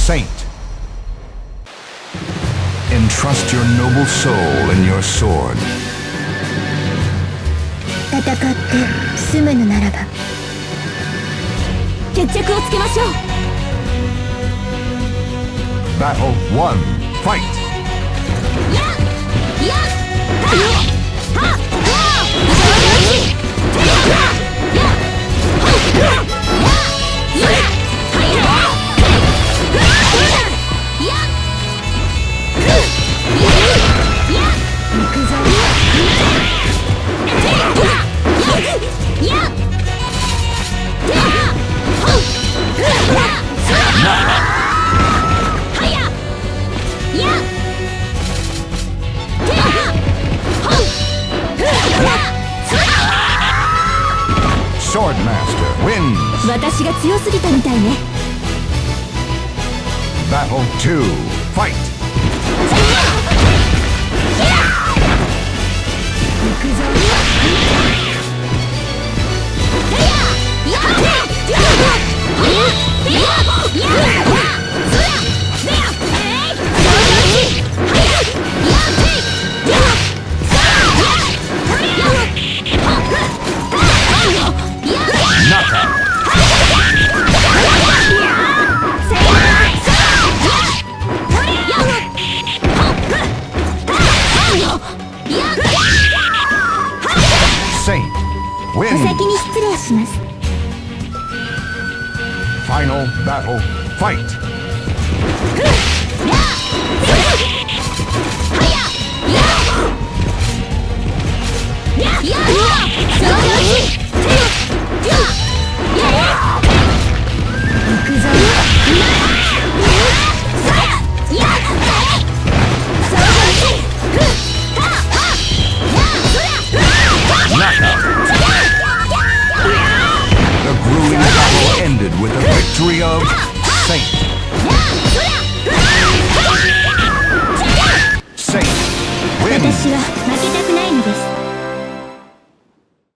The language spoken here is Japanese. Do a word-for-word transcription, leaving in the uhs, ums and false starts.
Saint. Entrust your noble soul in your sword. 戦って済むのならば決着をつけましょう。 Battle one. Fight. Swordmaster wins. 私が強すぎたみたいね。 Battle two. Fight. Saint お wins. 先に失礼します。 Final battle. Fight.